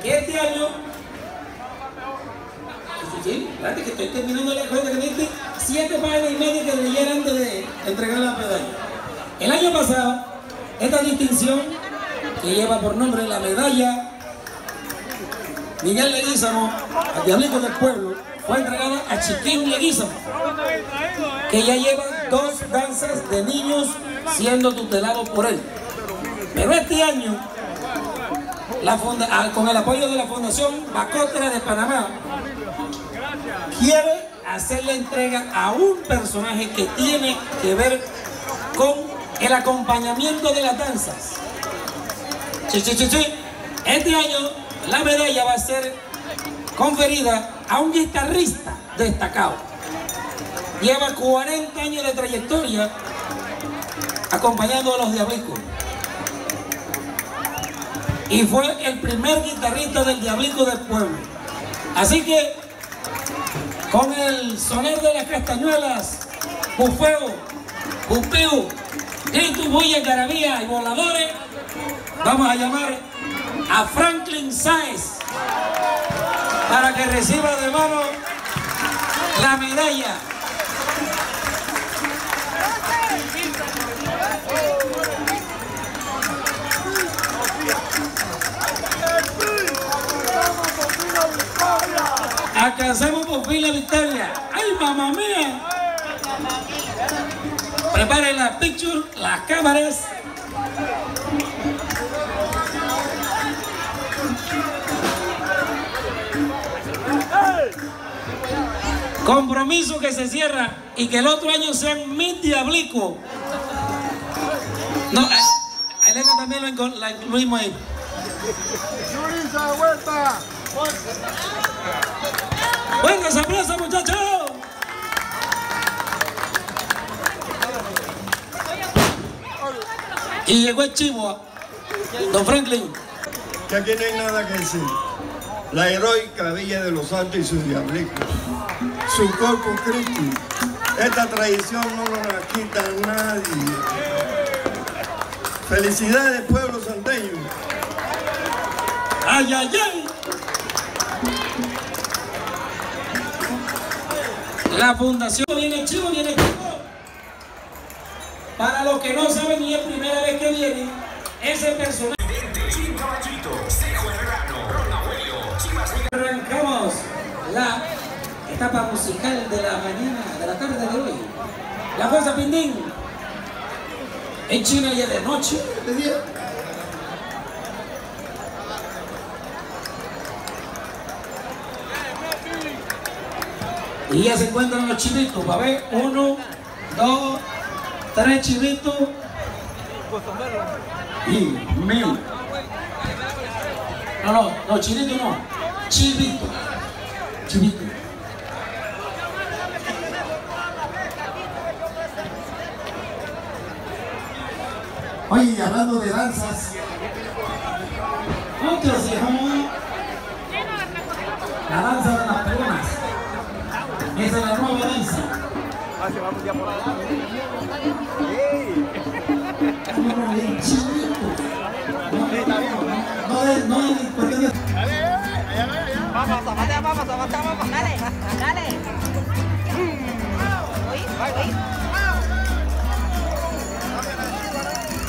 que este año, sí, espérate que estoy terminando la cosa, que me diste 7 páginas y media que leyeran antes de entregar la medalla. El año pasado, esta distinción, que lleva por nombre la medalla Miguel Leguízamo, al Diablito del Pueblo, fue entregada a Chiquín Leguízamo, que ya lleva 2 danzas de niños siendo tutelados por él. Pero este año, con el apoyo de la Fundación Bacotera de Panamá, quiere hacer la entrega a un personaje que tiene que ver con el acompañamiento de las danzas. Este año la medalla va a ser conferida a un guitarrista destacado. Lleva 40 años de trayectoria acompañando a los Diablicos. Y fue el primer guitarrista del Diablico del Pueblo. Así que, con el sonar de las castañuelas, bufeo, bupeo, grito, bulla, garabía y voladores, vamos a llamar a Franklin Sáez para que reciba de mano la medalla. Alcanzamos por fin la victoria. ¡Ay, mamá mía! Preparen las pictures, las cámaras. Compromiso que se cierra y que el otro año sean mis Diablicos. No, a Elena también la incluimos ahí. ¡Buenas aplausos, muchachos! Y llegó el chivo, don Franklin. Que aquí no hay nada que decir. La heroica Villa de los Santos y sus Diablicos. Su Corpus Christi. Esta tradición no nos la quita nadie. Felicidades, pueblo santeño. ¡Ay, ay, ay! La fundación viene chivo, viene chivo. Para los que no saben y es primera vez que vienen, ese personaje. Arrancamos la etapa musical de la mañana, de la tarde de hoy. La Fuerza Pindín. En China ya de noche, de día. Y ya se encuentran los chivitos. Va a ver, 1, 2, 3 chivitos. Y 1000. No, chivito no. Chivito. Chivito. Oye, hablando de danzas. Otros dejamos la danza de las pelonas. Esa es la nueva danza. Vamos ya por allá. No, vamos, dale.